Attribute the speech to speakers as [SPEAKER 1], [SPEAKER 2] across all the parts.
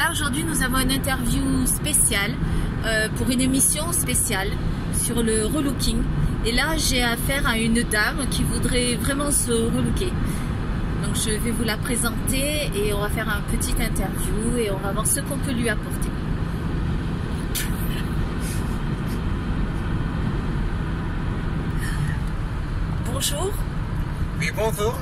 [SPEAKER 1] Là aujourd'hui nous avons une interview spéciale pour une émission spéciale sur le relooking. Et là j'ai affaire à une dame qui voudrait vraiment se relooker. Donc je vais vous la présenter et on va faire un petit interview et on va voir ce qu'on peut lui apporter. Bonjour.
[SPEAKER 2] Oui, bonjour.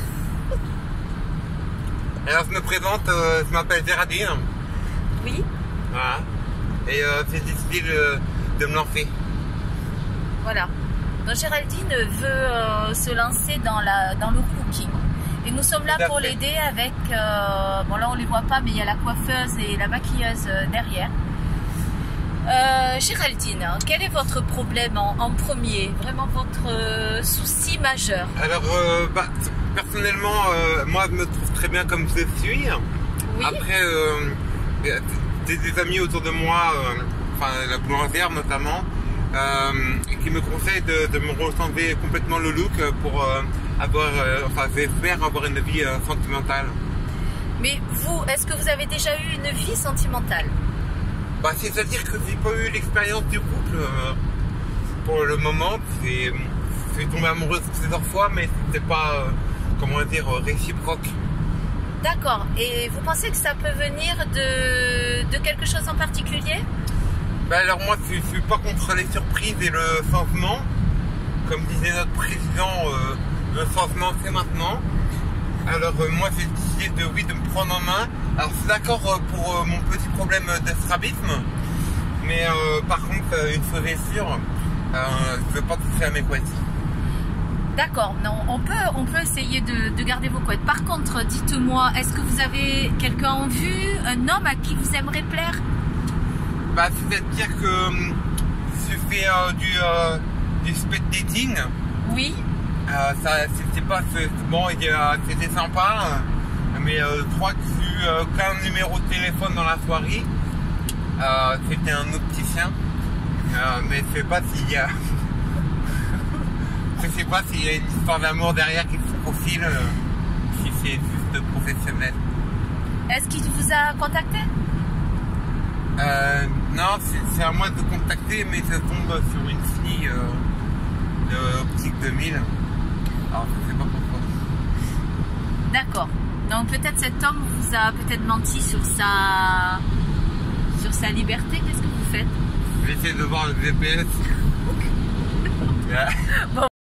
[SPEAKER 2] Alors, je me présente, je m'appelle Géraldine.
[SPEAKER 1] Oui.
[SPEAKER 2] Voilà. Et j'ai décidé de me lancer.
[SPEAKER 1] Voilà. Donc Géraldine veut se lancer dans le relooking. Et nous sommes là pour l'aider avec... bon là on ne les voit pas, mais il y a la coiffeuse et la maquilleuse derrière. Géraldine, quel est votre problème en premier? Vraiment votre souci majeur?
[SPEAKER 2] Alors, personnellement, moi je me trouve très bien comme je suis. Oui. Après, j'ai des amis autour de moi, enfin la boulangère notamment, qui me conseillent de me rechanger complètement le look pour avoir, enfin j'espère avoir une vie sentimentale. Mais
[SPEAKER 1] vous, est-ce que vous avez déjà eu une vie sentimentale?
[SPEAKER 2] Bah, c'est-à-dire que j'ai pas eu l'expérience du couple pour le moment. Je suis tombé amoureuse plusieurs fois, mais c'était pas, comment dire, réciproque.
[SPEAKER 1] D'accord. Et vous pensez que ça peut venir de quelque chose en particulier?
[SPEAKER 2] Bah alors moi, je suis pas contre les surprises et le changement. Comme disait notre président, le changement c'est maintenant. Alors moi j'ai décidé de me prendre en main. Alors je suis d'accord pour mon petit problème de strabisme, mais par contre une chose est sûre, je ne veux pas toucher à mes couettes.
[SPEAKER 1] D'accord, non, on peut essayer de garder vos couettes. Par contre, dites-moi, est-ce que vous avez quelqu'un en vue, un homme à qui vous aimeriez plaire?
[SPEAKER 2] Bah c'est-à-dire que je fais du speed dating.
[SPEAKER 1] Oui.
[SPEAKER 2] C'était pas bon, c'était sympa, mais je crois que j'ai eu qu'un numéro de téléphone dans la soirée. C'était un opticien, mais je sais pas s'il y a je sais pas s'il y a une histoire d'amour derrière qui se profile, si c'est juste professionnel.
[SPEAKER 1] Est-ce qu'il vous a contacté?
[SPEAKER 2] Non, c'est à moi de contacter, mais ça tombe sur une fille de Optique 2000. Alors je sais pas pourquoi.
[SPEAKER 1] D'accord. Donc peut-être cet homme vous a peut-être menti sur sa liberté. Qu'est-ce que vous faites?
[SPEAKER 2] J'essaie de voir le GPS.
[SPEAKER 1] Bon.